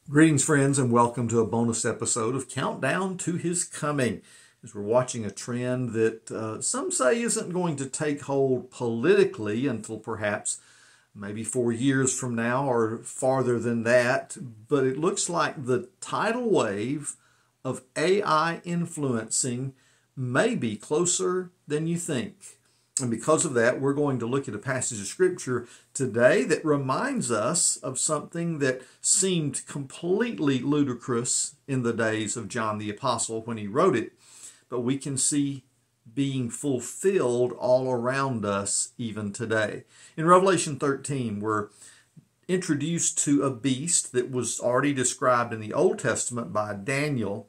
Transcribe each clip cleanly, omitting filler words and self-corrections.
Greetings, friends, and welcome to a bonus episode of Countdown to His Coming. As we're watching a trend that some say isn't going to take hold politically until perhaps maybe 4 years from now or farther than that, but it looks like the tidal wave of AI influencing may be closer than you think. And because of that, we're going to look at a passage of Scripture today that reminds us of something that seemed completely ludicrous in the days of John the Apostle when he wrote it, but we can see being fulfilled all around us even today. In Revelation 13, we're introduced to a beast that was already described in the Old Testament by Daniel.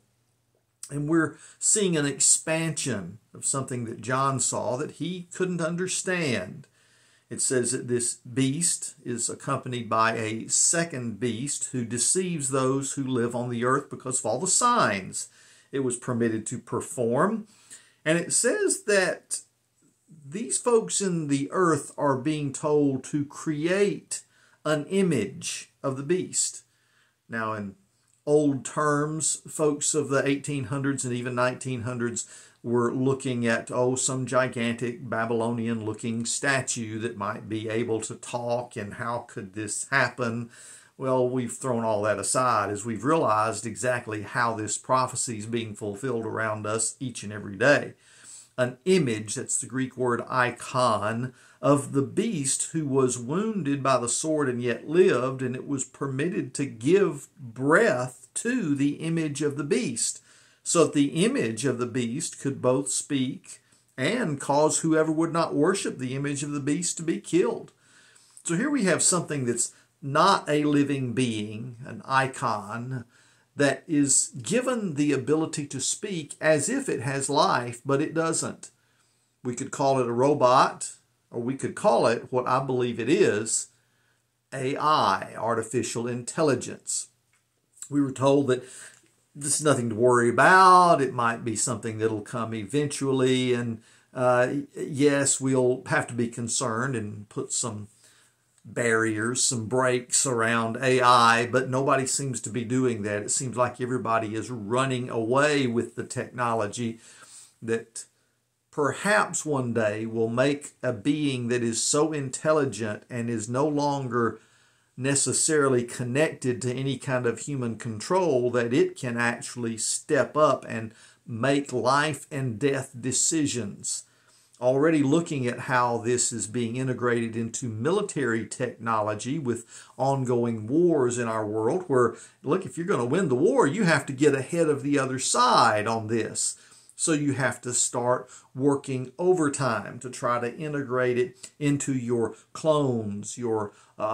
And we're seeing an expansion of something that John saw that he couldn't understand. It says that this beast is accompanied by a second beast who deceives those who live on the earth because of all the signs it was permitted to perform. And it says that these folks in the earth are being told to create an image of the beast. Now, in old terms, folks of the 1800s and even 1900s were looking at, some gigantic Babylonian-looking statue that might be able to talk, and how could this happen? Well, we've thrown all that aside as we've realized exactly how this prophecy is being fulfilled around us each and every day. An image, that's the Greek word icon, of the beast who was wounded by the sword and yet lived, and it was permitted to give breath to the image of the beast, so that the image of the beast could both speak and cause whoever would not worship the image of the beast to be killed. So here we have something that's not a living being, an icon, that is given the ability to speak as if it has life, but it doesn't. We could call it a robot, or we could call it what I believe it is, AI, artificial intelligence. We were told that this is nothing to worry about. It might be something that'll come eventually, and yes, we'll have to be concerned and put some barriers, some brakes around AI, but nobody seems to be doing that. It seems like everybody is running away with the technology that perhaps one day will make a being that is so intelligent and is no longer necessarily connected to any kind of human control that it can actually step up and make life and death decisions. Already looking at how this is being integrated into military technology with ongoing wars in our world, where, look, if you're going to win the war, you have to get ahead of the other side on this. So you have to start working overtime to try to integrate it into your clones, your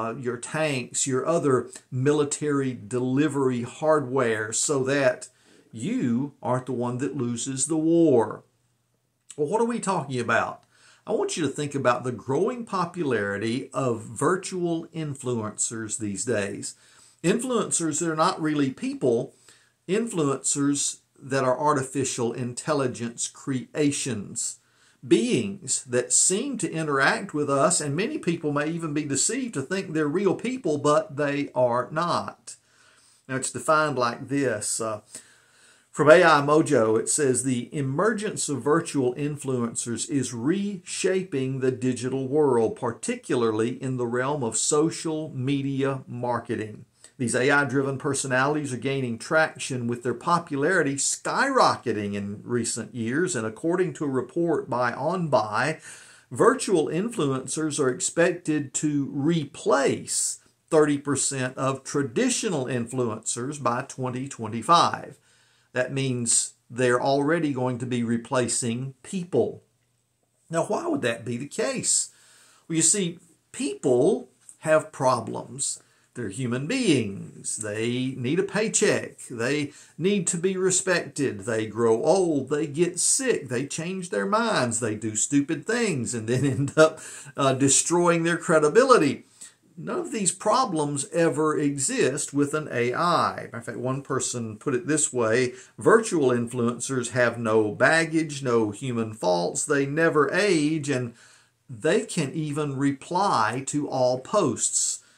tanks, your other military delivery hardware, so that you aren't the one that loses the war. Well, what are we talking about? I want you to think about the growing popularity of virtual influencers these days. Influencers that are not really people, influencers that are artificial intelligence creations, beings that seem to interact with us, and many people may even be deceived to think they're real people, but they are not. Now, it's defined like this. From AI Mojo, it says the emergence of virtual influencers is reshaping the digital world, particularly in the realm of social media marketing. These AI-driven personalities are gaining traction, with their popularity skyrocketing in recent years. And according to a report by OnBuy, virtual influencers are expected to replace 30% of traditional influencers by 2025. That means they're already going to be replacing people. Now, why would that be the case? Well, you see, people have problems. They're human beings. They need a paycheck. They need to be respected. They grow old. They get sick. They change their minds. They do stupid things and then end up destroying their credibility. None of these problems ever exist with an AI. In fact, one person put it this way: virtual influencers have no baggage, no human faults. They never age, and they can even reply to all posts.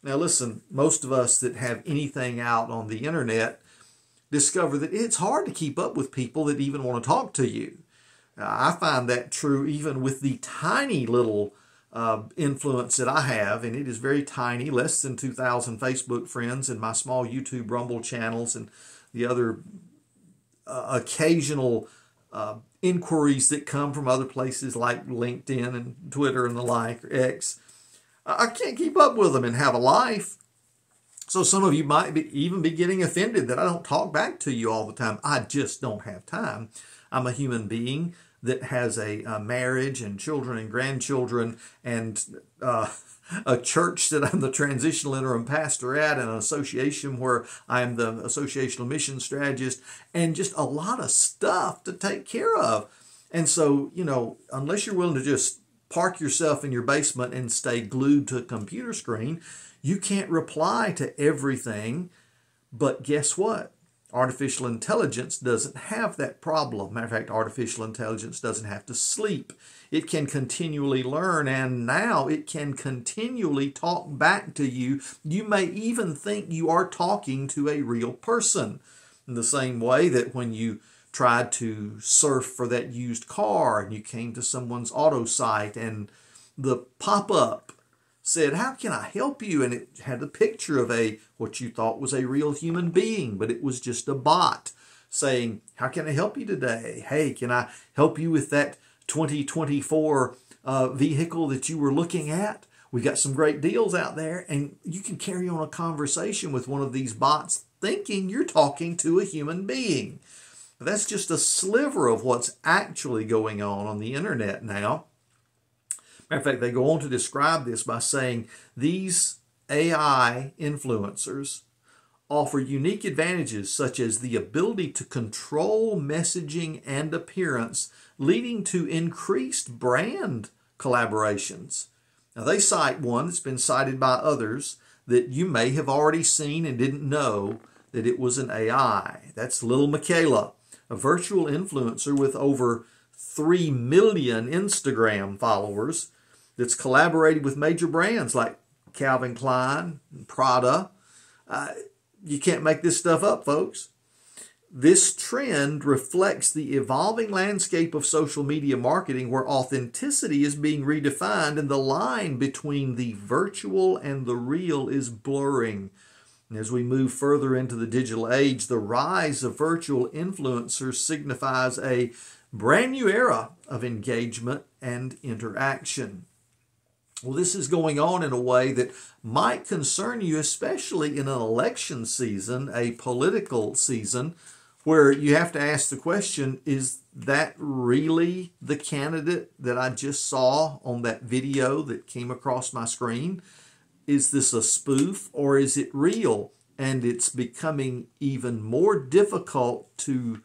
Now listen, most of us that have anything out on the internet discover that it's hard to keep up with people that even want to talk to you. I find that true even with the tiny little influence that I have, and it is very tiny, less than 2,000 Facebook friends, and my small YouTube Rumble channels, and the other occasional inquiries that come from other places like LinkedIn and Twitter and the like, or X. I can't keep up with them and have a life. So some of you might even be getting offended that I don't talk back to you all the time. I just don't have time. I'm a human being that has a marriage and children and grandchildren and a church that I'm the transitional interim pastor at, and an association where I'm the associational mission strategist, and just a lot of stuff to take care of. And so, you know, unless you're willing to just park yourself in your basement and stay glued to a computer screen, you can't reply to everything. But guess what? Artificial intelligence doesn't have that problem. Matter of fact, artificial intelligence doesn't have to sleep. It can continually learn, and now it can continually talk back to you. You may even think you are talking to a real person. In the same way that when you tried to surf for that used car and you came to someone's auto site and the pop-up said, "How can I help you?" And it had a picture of what you thought was a real human being, but it was just a bot saying, "How can I help you today? Hey, can I help you with that 2024 vehicle that you were looking at? We got some great deals out there." And you can carry on a conversation with one of these bots thinking you're talking to a human being. But that's just a sliver of what's actually going on the internet now. Matter of fact, they go on to describe this by saying these AI influencers offer unique advantages such as the ability to control messaging and appearance, leading to increased brand collaborations. Now, they cite one that's been cited by others that you may have already seen and didn't know that it was an AI. That's Lil Miquela, a virtual influencer with over 3 million Instagram followers that's collaborated with major brands like Calvin Klein and Prada. You can't make this stuff up, folks. This trend reflects the evolving landscape of social media marketing, where authenticity is being redefined and the line between the virtual and the real is blurring. And as we move further into the digital age, the rise of virtual influencers signifies a brand new era of engagement and interaction. Well, this is going on in a way that might concern you, especially in an election season, a political season, where you have to ask the question, is that really the candidate that I just saw on that video that came across my screen? Is this a spoof, or is it real? And it's becoming even more difficult to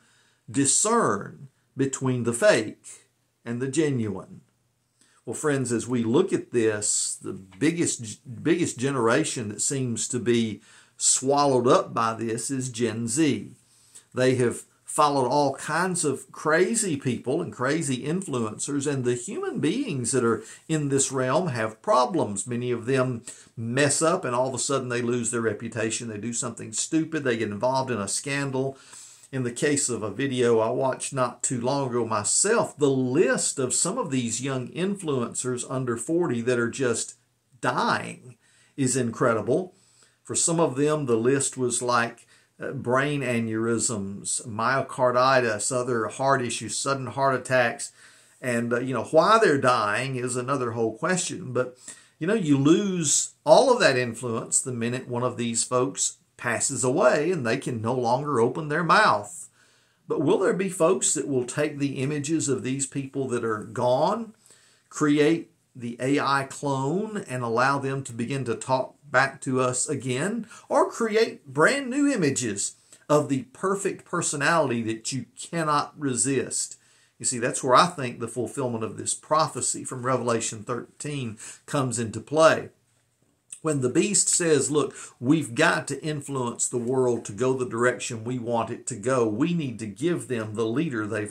discern between the fake and the genuine. Well, friends, as we look at this, the biggest generation that seems to be swallowed up by this is Gen Z. They have followed all kinds of crazy people and crazy influencers, and the human beings that are in this realm have problems. Many of them mess up and all of a sudden they lose their reputation. They do something stupid. They get involved in a scandal. In the case of a video I watched not too long ago myself, the list of some of these young influencers under 40 that are just dying is incredible. For some of them, the list was like brain aneurysms, myocarditis, other heart issues, sudden heart attacks. And, why they're dying is another whole question. But, you lose all of that influence the minute one of these folks passes away and they can no longer open their mouth. But will there be folks that will take the images of these people that are gone, create the AI clone and allow them to begin to talk back to us again, or create brand new images of the perfect personality that you cannot resist? You see, that's where I think the fulfillment of this prophecy from Revelation 13 comes into play. When the beast says, look, we've got to influence the world to go the direction we want it to go, we need to give them the leader they've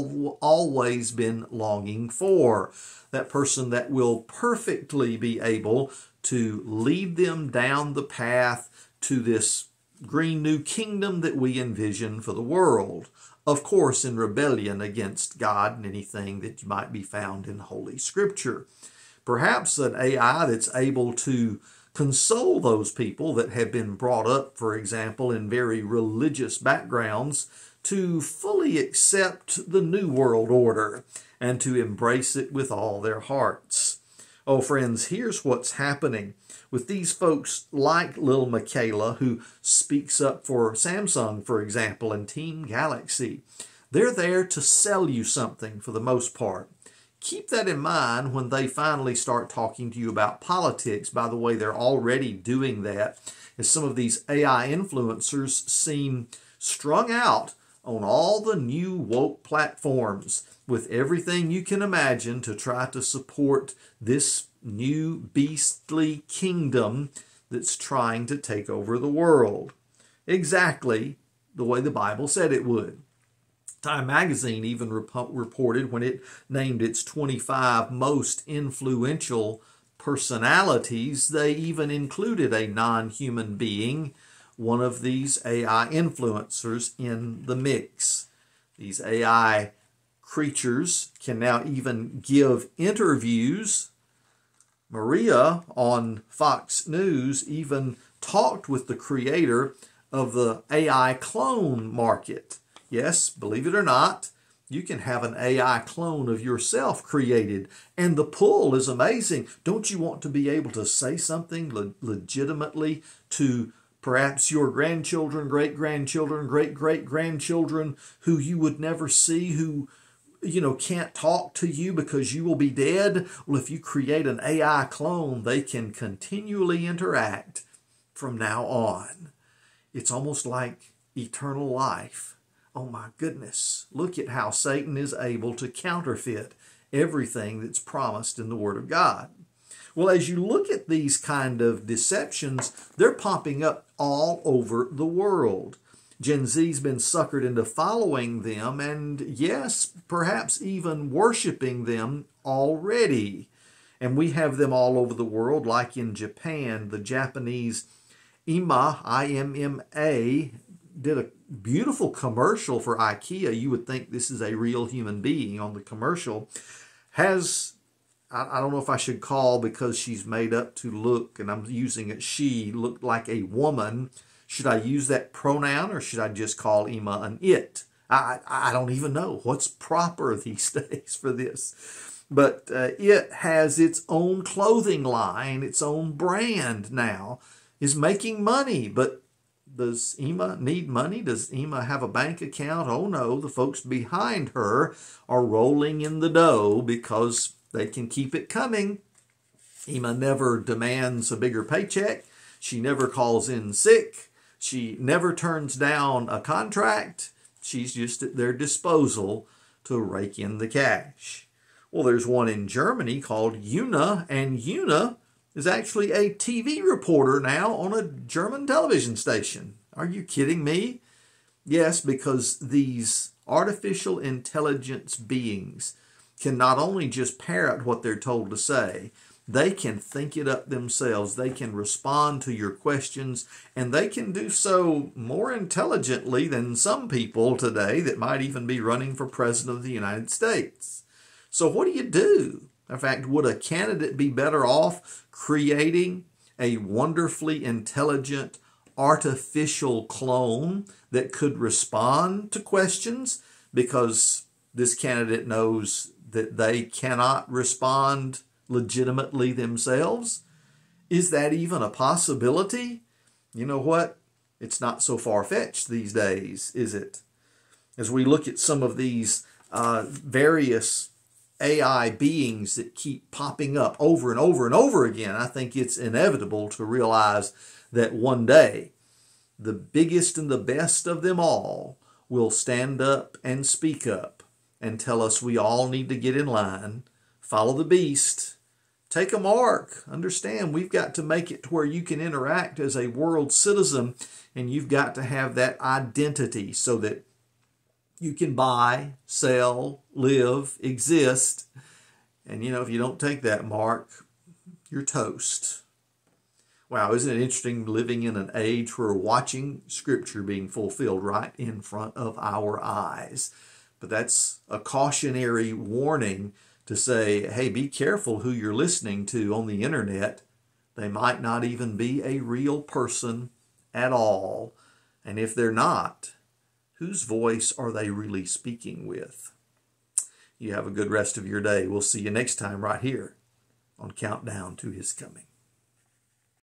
always been longing for. That person that will perfectly be able to lead them down the path to this green new kingdom that we envision for the world. Of course, in rebellion against God and anything that might be found in Holy Scripture. Perhaps an AI that's able to console those people that have been brought up, for example, in very religious backgrounds, to fully accept the New World Order and to embrace it with all their hearts. Oh, friends, here's what's happening with these folks like little Michaela, who speaks up for Samsung, for example, and Team Galaxy. They're there to sell you something for the most part. Keep that in mind when they finally start talking to you about politics. By the way, they're already doing that, as some of these AI influencers seem strung out on all the new woke platforms with everything you can imagine to try to support this new beastly kingdom that's trying to take over the world. Exactly the way the Bible said it would. Time magazine even reported, when it named its 25 most influential personalities, they even included a non-human being, one of these AI influencers, in the mix. These AI creatures can now even give interviews. Maria on Fox News even talked with the creator of the AI clone market. Yes, believe it or not, you can have an AI clone of yourself created, and the pull is amazing. Don't you want to be able to say something legitimately to perhaps your grandchildren, great-grandchildren, great-great-grandchildren who you would never see, who can't talk to you because you will be dead? Well, if you create an AI clone, they can continually interact from now on. It's almost like eternal life. Oh my goodness, look at how Satan is able to counterfeit everything that's promised in the Word of God. Well, as you look at these kind of deceptions, they're popping up all over the world. Gen Z's been suckered into following them and, yes, perhaps even worshiping them already. And we have them all over the world, like in Japan. The Japanese IMA, I-M-M-A, did a beautiful commercial for IKEA. You would think this is a real human being on the commercial. Has, I don't know if I should call, because she's made up to look, and I'm using it, she looked like a woman. Should I use that pronoun, or should I just call Ima an it? I don't even know what's proper these days for this. But it has its own clothing line, its own brand now, is making money. But does Ima need money? Does Ima have a bank account? Oh no, the folks behind her are rolling in the dough because they can keep it coming. Ima never demands a bigger paycheck. She never calls in sick. She never turns down a contract. She's just at their disposal to rake in the cash. Well, there's one in Germany called Una, and Una is actually a TV reporter now on a German television station. Are you kidding me? Yes, because these artificial intelligence beings can not only just parrot what they're told to say, they can think it up themselves. They can respond to your questions, and they can do so more intelligently than some people today that might even be running for president of the United States. So what do you do? In fact, would a candidate be better off creating a wonderfully intelligent artificial clone that could respond to questions because this candidate knows that they cannot respond legitimately themselves? Is that even a possibility? You know what? It's not so far-fetched these days, is it? As we look at some of these various AI beings that keep popping up over and over and over again, I think it's inevitable to realize that one day the biggest and the best of them all will stand up and speak up and tell us we all need to get in line, follow the beast, take a mark. Understand, we've got to make it to where you can interact as a world citizen, and you've got to have that identity so that you can buy, sell, live, exist. And if you don't take that mark, you're toast. Wow, isn't it interesting living in an age where we're watching Scripture being fulfilled right in front of our eyes? But that's a cautionary warning to say, hey, be careful who you're listening to on the internet. They might not even be a real person at all. And if they're not, whose voice are they really speaking with? You have a good rest of your day. We'll see you next time right here on Countdown to His Coming.